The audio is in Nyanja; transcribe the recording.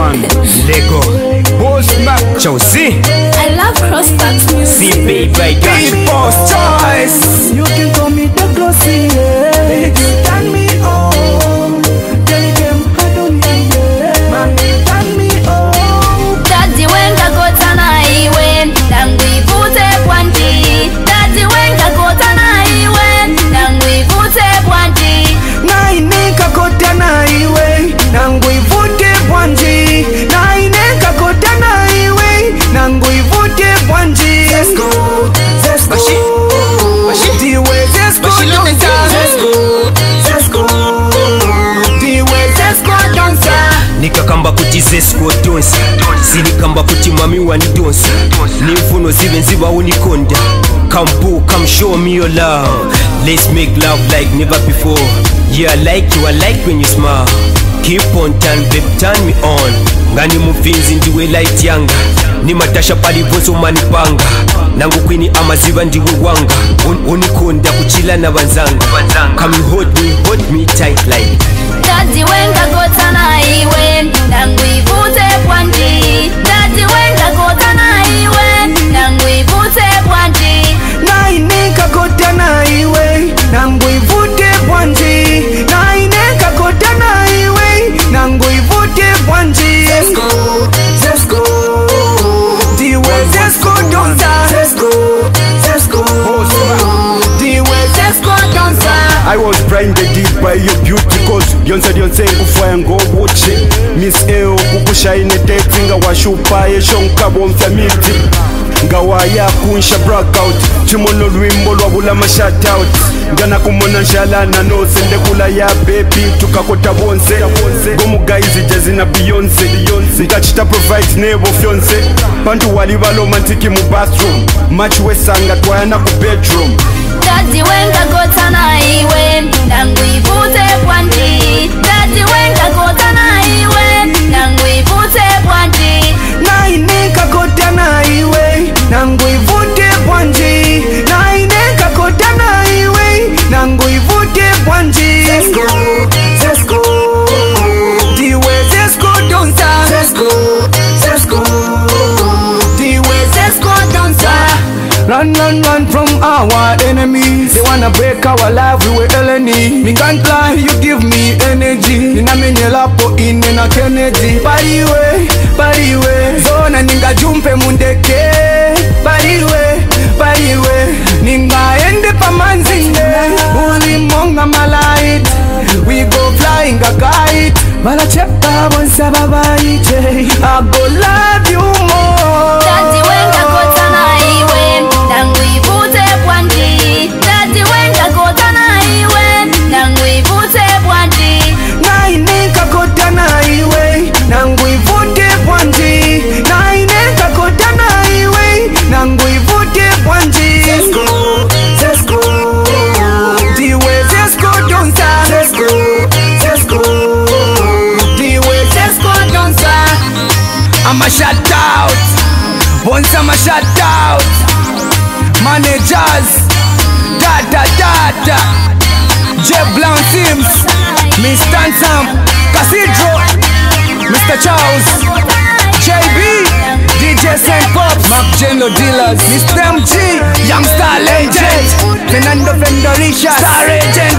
man. Lego. Boss Mac. Chelsea. I love crossbacks music. See baby, big boss choice. You can call me the glossy, yeah. You can turn me on. Tell them I don't need it. Man, turn me on. Daddy wenga kota na iwe nangwivute bwanji. Daddy wenga kota na iwe nangwivute bwanji. Naineka kota na iwe nangwivute bwanji. Naineka kota na iwe nangwivute bwanji. Let's go, let's go. Diwe, let's go, let's go. Diwe, let's go, dansa. Nikakamba kuti zesko donsa. Sinikamba kuti mami wanidonsa. Nimfuno zive nziba unikonda. Come boo, come show me your love. Let's make love like never before. Yeah, I like you, I like when you smile. Keep on turn, babe, turn me on. Ngani mufinzi ndiwe light yanga. Ni matasha pali vozo manipanga. Nangu kwini amaziva ndiwe wanga. Unikonda kuchila na banzanga. Come hold me tight like. Daddy wenga kota na iwe nangwivute bwanji. Daddy wenga kota na iwe nangwivute bwanji. Naineka kota na iwe nangwivute bwanji. Naineka kota na iwe nangwivute bwanji. Let's go, let's go. Diwe, let's go, dansa. Let's go, let's go. Diwe, let's go, dansa. I was blinded by your beauty cause yonse kufaya ngobuthi Miss Eo kukushayine dating ngawashupa eshonkabo mfamiti ngawaya kunsha blackout chimono lwimbo lwabula ma shout out ngana kumona njalana no sende kula ya baby tukakota bonse gomu guys jazina Beyonce ngachita provide nebo fiance bantu wali balomantiki mu bathroom match wesanga twayana ku bedroom. Daddy wenga kota na iwe nangwivute bwanji. Daddy wenga kota na iwe nangwivute bwanji. Naineka kota na iwe nangwivute bwanji. Naineka kota na iwe nangwivute bwanji. Let's go, let's go. Diwe, let's go, dansa. Let's go, let's go. Diwe, let's go, dansa. Run, run, run from our enemies. They wanna break our life, we were LNE. Me can't lie, you give me energy. Nina menyela po ine na Kennedy. Pariwe, zona ninga jumpe mundeke. Pariwe, ninga ende pa manzinde. Uli monga malait, we go flying a kite. Mala chepa bonsa babaite, I go love you more. Daddy wenga kota na iwe nangwivute bwanji. Daddy wenga kota na iwe nangwivute bwanji. Naineka kota na iwe nangwivute bwanji. Naineka kota na iwe nangwivute bwanji. Let's go, let's go. Diwe, let's go, dansa. Let's go, let's go. Diwe, let's go, dansa. I'm a shout out. Once I'm a shout out. Managers. Da. J Brown Sims. Miss Tansam. Cathedral. Mr. Charles. JB. DJ St. Pops. Mark Geno Dealers. Mr. MG. Youngstar Legend. Fernando Vendorisha. Star Agent.